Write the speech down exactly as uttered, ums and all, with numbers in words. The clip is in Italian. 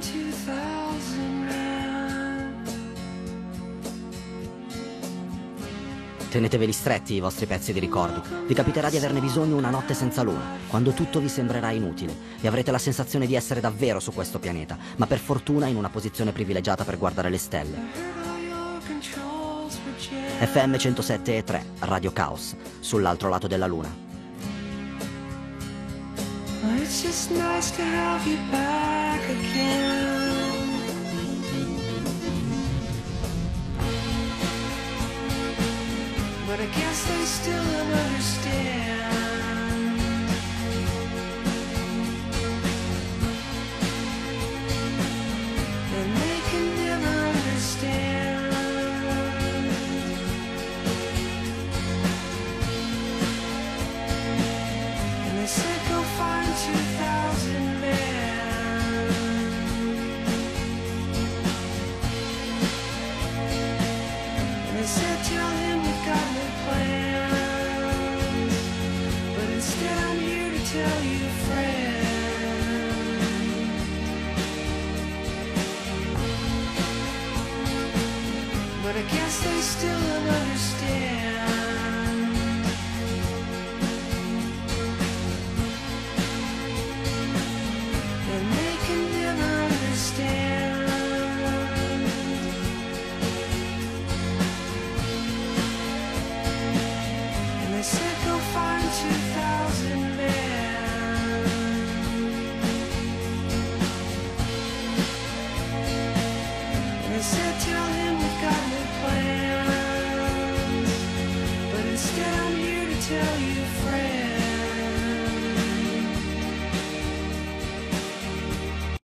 two thousand men. Teneteveli stretti i vostri pezzi di ricordo. Vi capiterà di averne bisogno una notte senza luna, quando tutto vi sembrerà inutile e avrete la sensazione di essere davvero su questo pianeta, ma per fortuna in una posizione privilegiata per guardare le stelle. F M centosette e tre, Radio Caos, sull'altro lato della luna. It's just nice to have you back again. But I guess they still don't understand. And they can never understand. And they said go find two thousand men. And they said tell him we got no plans. But instead I'm here to tell you, friend. But I guess they still don't understand.